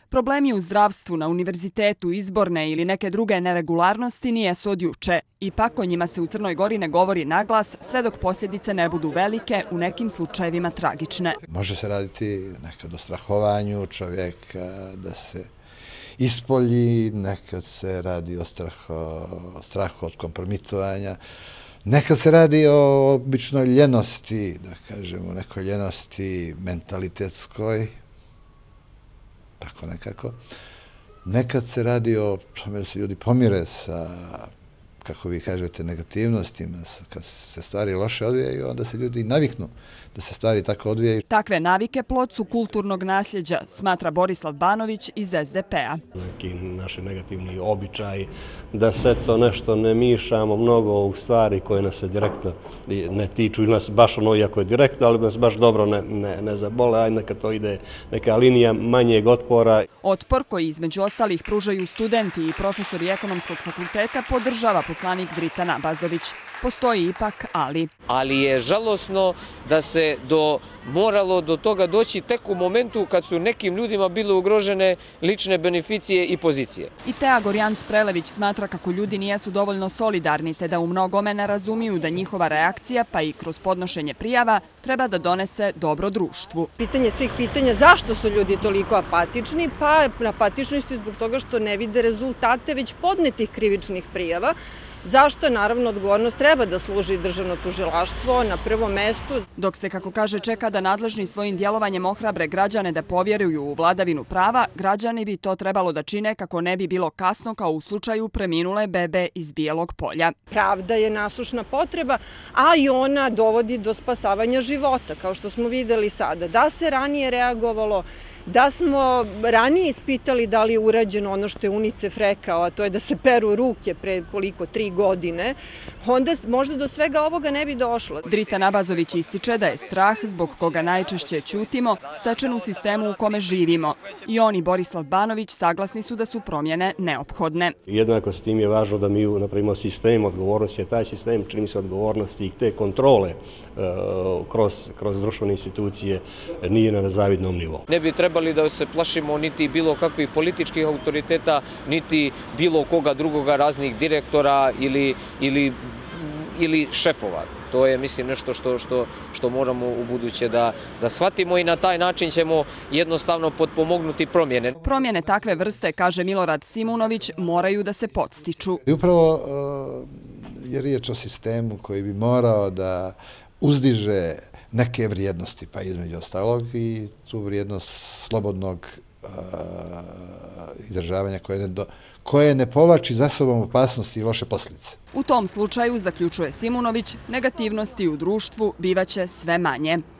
Problemi u zdravstvu, na univerzitetu, izborne ili neke druge neregularnosti nijesu od juče. Ipak o njima se u Crnoj Gori ne govori naglas sve dok posljedice ne budu velike, u nekim slučajevima tragične. Može se raditi nekad o strahovanju čovjeka da se ispolji, nekad se radi o strahu od kompromitovanja, nekad se radi o običnoj ljenosti, da kažemo, nekoj ljenosti mentalitetskoj, tako nekako. Nekad se radi o tome da se ljudi pomire sa, kako vi kažete, negativnostima, kad se stvari loše odvijaju, onda se ljudi naviknu da se stvari tako odvijaju. Takve navike plod su kulturnog nasljeđa, smatra Borislav Banović iz SDP-a. Neki naši negativni običaji, da sve to nešto ne mišamo mnogo u stvari koje nas se direktno ne tiču ili nas baš ono, iako je direktno, ali nas baš dobro ne zabole, ajde neka to ide neka linija manjeg otpora. Otpor koji između ostalih pružaju studenti i profesori Ekonomskog fakulteta podržava poslanik Dritan Abazović. Postoji ipak ali. Ali je žalosno da se moralo do toga doći tek u momentu kad su nekim ljudima bile ugrožene lične beneficije i pozicije. I Tea Gorjanc-Prelević smatra kako ljudi nijesu dovoljno solidarni te da u mnogome ne razumiju da njihova reakcija, pa i kroz podnošenje prijava, treba da donese dobro društvu. Pitanje svih pitanja zašto su ljudi toliko apatični, pa apatični su zbog toga što ne vide rezultate već podnetih krivičnih prijava. Zašto, naravno, odgovornost treba da služi državno tužilaštvo na prvom mestu. Dok se, kako kaže, čeka da nadležni svojim djelovanjem ohrabre građane da povjeruju u vladavinu prava, građani bi to trebalo da čine kako ne bi bilo kasno kao u slučaju preminule bebe iz Bijelog Polja. Pravda je nasušna potreba, a i ona dovodi do spasavanja života, kao što smo videli sada. Da se ranije reagovalo, da smo ranije ispitali da li je urađeno ono što je UNICEF rekao, a to je da se peru ruke pre 3 godine, onda možda do svega ovoga ne bi došlo. Dritan Abazović ističe da je strah, zbog koga najčešće ćutimo, stečen u sistemu u kome živimo. I on i Borislav Banović saglasni su da su promjene neophodne. Jednako s tim je važno da mi napravimo sistem odgovornosti, jer taj sistem čini se odgovornosti i te kontrole kroz društvene institucije nije na zavidnom nivou. Ne bi trebali da se plašimo niti bilo kakvih političkih autoriteta, niti bilo koga drugoga, raznih direktora ili šefova. To je, mislim, nešto što moramo u buduće da shvatimo i na taj način ćemo jednostavno potpomognuti promjene. Promjene takve vrste, kaže Milorad Simunović, moraju da se podstiču. I upravo je riječ o sistemu koji bi morao da uzdiže neke vrijednosti, pa između ostalog i tu vrijednost slobodnog izdržavanja koje ne povlači za sobom opasnosti i loše posljedice. U tom slučaju, zaključuje Simunović, negativnosti u društvu bivaće sve manje.